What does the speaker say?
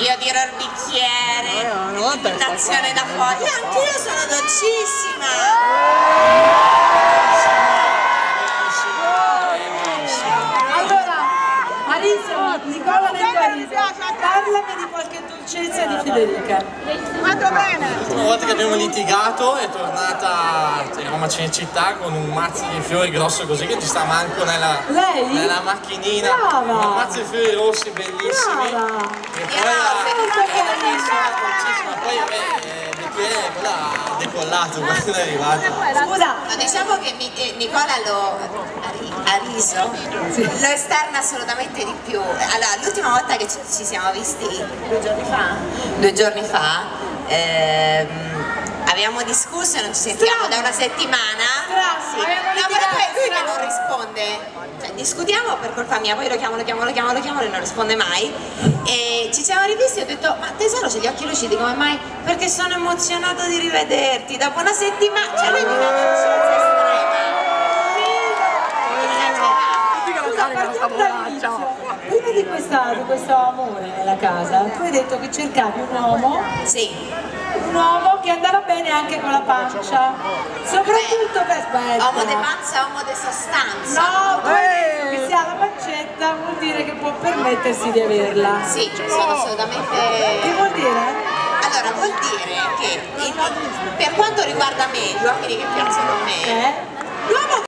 Io dirò il bicchiere, l'imitazione da fuori. Anch'io sono dolcissima. Allora, Arisa, Nicola nel Arisa, parlami di qualche dolcezza di Federica. L'ultima volta che abbiamo litigato è tornata, eravamo a Cinecittà con un mazzo di fiori grosso così che ci sta manco nella macchinina. Brava. Un mazzo di fiori rossi bellissimi. Brava. E poi il bicchiere quella ha decollato quando è arrivato. Scusa, No, diciamo che Nicola lo esterna assolutamente di più. Allora, l'ultima volta che ci siamo visti 2 giorni fa, abbiamo discusso e non ci sentiamo da una settimana. Sì. No, però poi lui che non risponde. Cioè, discutiamo per colpa mia, poi lo chiamo e non risponde mai. E ci siamo rivisti e ho detto, ma tesoro, c'è gli occhi lucidi, come mai? Perché sono emozionato di rivederti. Dopo una settimana, cioè lui mi dà un'ansia estrema. prima di questo amore nella casa, tu hai detto che cercavi un uomo, un uomo che andava bene anche con la pancia, soprattutto per uomo di panza, uomo di sostanza. No, tu hai detto che se ha la pancetta vuol dire che può permettersi di averla. Sì, sono assolutamente... Che vuol dire? Allora, vuol dire che per quanto riguarda me, gli uomini che piacciono a me, l'uomo